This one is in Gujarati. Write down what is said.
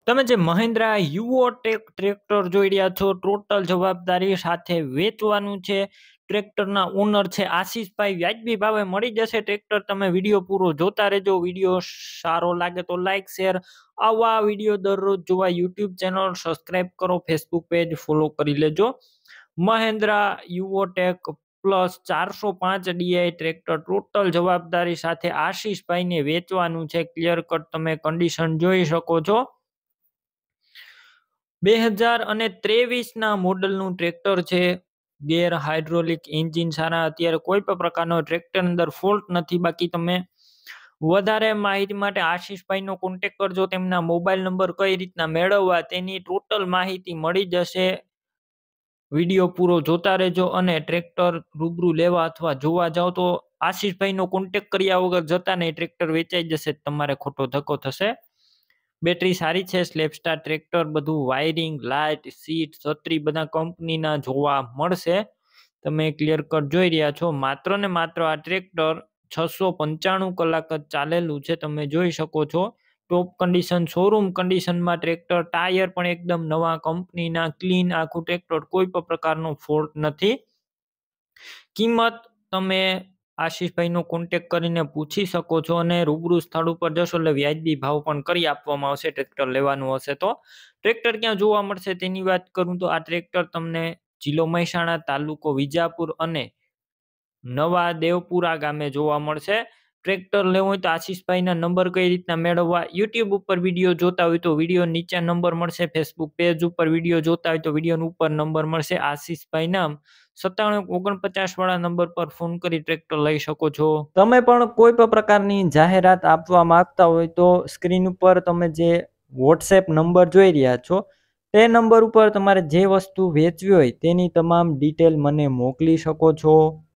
તમે જે મહિન્દ્રા યુઓ ટ્રેક્ટર જોઈ રહ્યા છો, ટોટલ જવાબદારી સાથે વેચવાનું છે. ટ્રેક્ટરના ઓનર છે આશીષભાઈ. વ્યાજબી ભાવે મળી જશે ટ્રેક્ટર. તમે વિડીયો પૂરો જોતા રહેજો. વિડીયો સારો લાગે તો લાઈક શેર. આવા વિડીયો દરરોજ જોવા યુટ્યુબ ચેનલ સબસ્ક્રાઈબ કરો, ફેસબુક પેજ ફોલો કરી લેજો. Mahindra Yuvo Tech plus 405 DI tractor total જવાબદારી સાથે આશીષભાઈને વેચવાનું છે. ક્લિયર કટ તમે કન્ડિશન જોઈ શકો છો. 2023 મોડલનું ટ્રેક્ટર છે. ગેર હાઇડ્રોલિક એન્જિન સારા. અત્યારે કોઈ પણ પ્રકારનો ટ્રેક્ટર અંદર ફોલ્ટ નથી. બાકી તમે વધારે માહિતી માટે આશીષભાઈનો કોન્ટેક્ટ કરજો. તેમના મોબાઈલ નંબર કઈ રીતના મેળવવા તેની ટોટલ માહિતી મળી જશે. વિડીયો પૂરો જોતા રહેજો. અને ટ્રેક્ટર રૂબરૂ લેવા અથવા જોવા જાઓ તો આશીષભાઈનો કોન્ટેક્ટ કર્યા વગર જતા નહીં. ટ્રેક્ટર વેચાઈ જશે, તમારે ખોટો ધક્કો થશે. બેટરી સારી છે. સ્લેપસ્ટાર ટ્રેક્ટર, બધું વાયરિંગ, લાઇટ, સીટ, છત્રી બધા કંપનીના જોવા મળશે. તમે ક્લિયર કટ જોઈ રહ્યા છો. માત્ર ને માત્ર આ ટ્રેક્ટર 695 કલાક જ ચાલેલું છે. તમે જોઈ શકો છો. ટોપ કન્ડિશન, શોરૂમ કન્ડિશનમાં ટ્રેક્ટર. ટાયર પણ એકદમ નવા કંપનીના, ક્લીન આખું ટ્રેક્ટર. કોઈ પણ પ્રકારનો ફોલ્ટ નથી. કિંમત તમે આશીષભાઈનો કોન્ટેક્ટ કરીને પૂછી શકો છો. અને રૂબરૂ સ્થળ ઉપર જશો એટલે વ્યાજબી ભાવ પણ કરી આપવામાં આવશે. ટ્રેક્ટર લેવાનું હશે તો. ટ્રેક્ટર ક્યાં જોવા મળશે તેની વાત કરું તો આ ટ્રેક્ટર તમને જિલ્લો મહેસાણા, તાલુકો વિજાપુર અને નવા દેવપુરા ગામે જોવા મળશે. ટ્રેક્ટર લેવું હોય તો આશીષભાઈના નંબર કઈ રીતના મેળવવા, યુટ્યુબ ઉપર વિડીયો જોતા હોય તો વિડીયો નીચે નંબર મળશે. ફેસબુક પેજ ઉપર વિડીયો જોતા હોય તો વિડીયો ઉપર નંબર મળશે. આશીષભાઈના 9749 વાળા નંબર પર ફોન કરી ટ્રેક્ટર લઈ શકો છો. તમે પણ કોઈ પણ પ્રકારની જાહેરાત આપવા માંગતા હોય તો સ્ક્રીન ઉપર તમે જે વોટ્સએપ નંબર જોઈ રહ્યા છો તે નંબર ઉપર તમારે જે વસ્તુ વેચવી હોય તેની તમામ ડિટેલ મને મોકલી શકો છો.